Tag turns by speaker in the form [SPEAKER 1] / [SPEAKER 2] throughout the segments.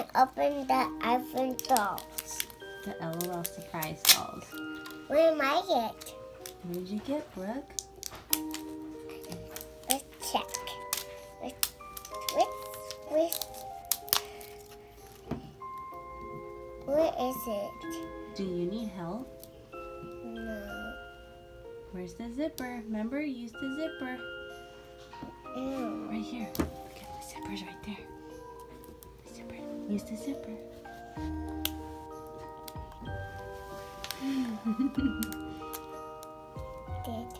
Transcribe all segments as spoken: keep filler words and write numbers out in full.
[SPEAKER 1] I open the iPhone dolls.
[SPEAKER 2] The LOL surprise dolls.
[SPEAKER 1] What am I get?
[SPEAKER 2] What did you get, Brooke?
[SPEAKER 1] Let's check. Let's, let's, where is it?
[SPEAKER 2] Do you need help?
[SPEAKER 1] No.
[SPEAKER 2] Where's the zipper? Remember, use the zipper.
[SPEAKER 1] Ew.
[SPEAKER 2] Right here. Look at the zipper's right there. The zipper. Use the zipper.
[SPEAKER 1] Did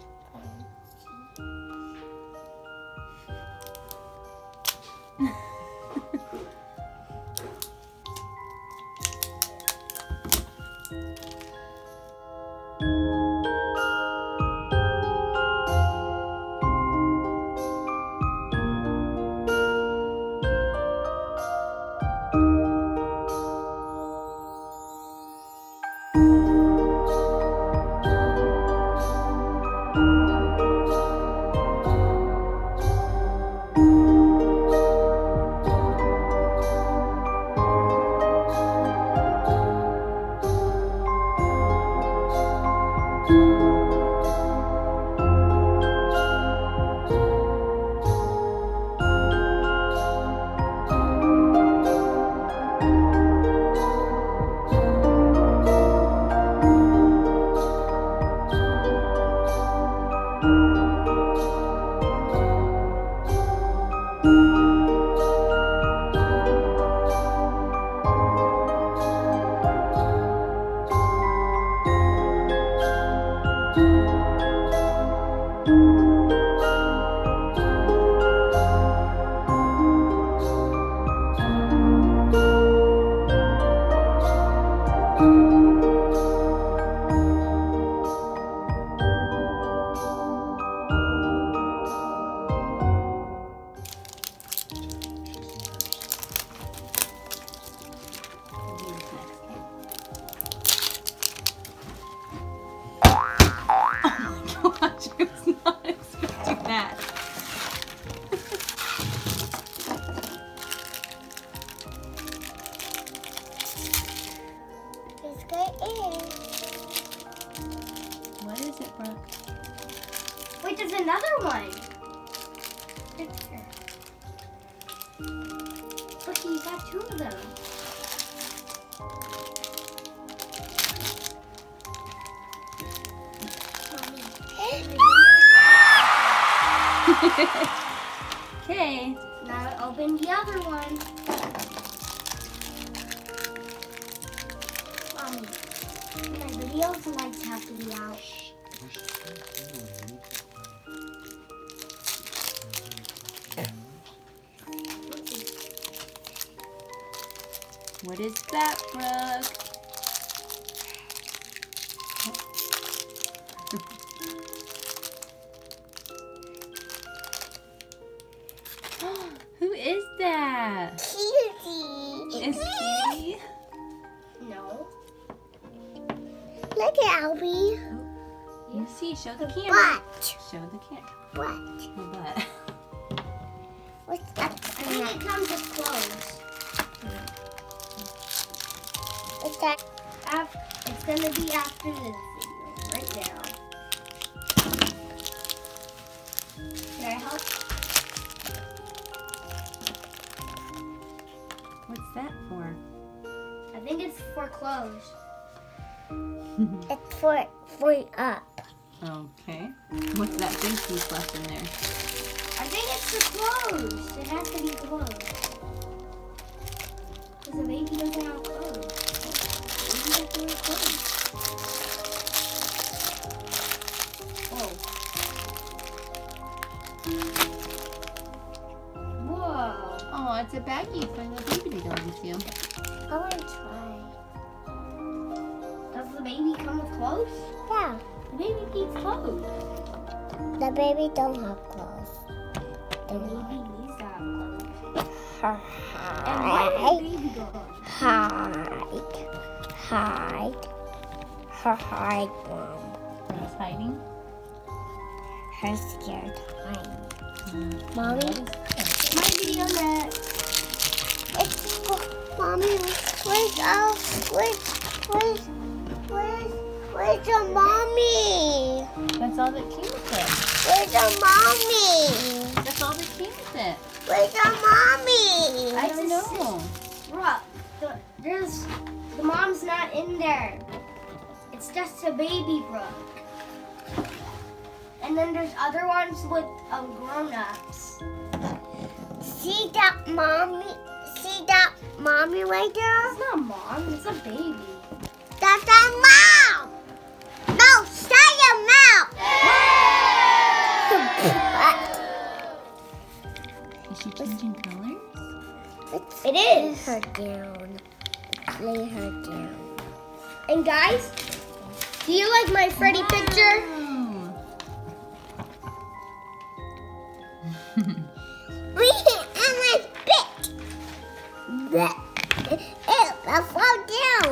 [SPEAKER 2] What is it, Brooke?
[SPEAKER 1] Wait, there's another one. Look, you got two of them.
[SPEAKER 2] Okay.
[SPEAKER 1] Now open the other one. Mommy, my videos lights have to be out.
[SPEAKER 2] What is that, Brooke? Who is that?
[SPEAKER 1] Cutie.
[SPEAKER 2] Is Cutie?
[SPEAKER 1] No. Look at Albie.
[SPEAKER 2] You see, show the camera.
[SPEAKER 1] What?
[SPEAKER 2] Show the camera.
[SPEAKER 1] What?
[SPEAKER 2] The butt.
[SPEAKER 1] What's that? I think it comes with clothes. What's that? Af it's gonna be after this video, right now. Can I help?
[SPEAKER 2] What's that for?
[SPEAKER 1] I think it's for clothes. It's for for up.
[SPEAKER 2] Okay. What's that big piece left in there?
[SPEAKER 1] I think it's for clothes. It has to be clothes. Because the baby doesn't have clothes. Baby has to wear clothes. Oh. Whoa.
[SPEAKER 2] Oh, it's a baggie for the baby to go into.
[SPEAKER 1] I want to try. Does the baby come with clothes? Yeah. The baby needs clothes. The baby don't have clothes. The baby needs to have clothes. And where did the baby go? Hide. Hide. Her hide, Mom.
[SPEAKER 2] Who's hiding?
[SPEAKER 1] Her scared hide.
[SPEAKER 2] Mm.
[SPEAKER 1] Mommy?
[SPEAKER 2] What is that?
[SPEAKER 1] My video net. It's for Mom. mommy? Where's our, where's, where's, where's, where's your mommy?
[SPEAKER 2] That's all that came with it.
[SPEAKER 1] Where's your mommy?
[SPEAKER 2] That's all that came with it.
[SPEAKER 1] Where's your mommy?
[SPEAKER 2] I don't know.
[SPEAKER 3] Bruh, the, there's, the mom's not in there. It's just a baby Brooke. And then there's other ones with um, grown-ups.
[SPEAKER 1] See that mommy? See that mommy right there?
[SPEAKER 3] It's not mom, it's a baby.
[SPEAKER 1] That's our mom! No, shut your mouth!
[SPEAKER 2] Is she changing colors?
[SPEAKER 3] It is.
[SPEAKER 1] Lay her down. Lay her down.
[SPEAKER 3] And guys, do you like my Freddy
[SPEAKER 2] Wow.
[SPEAKER 3] picture?
[SPEAKER 1] We and my spit. Ew, I fall down.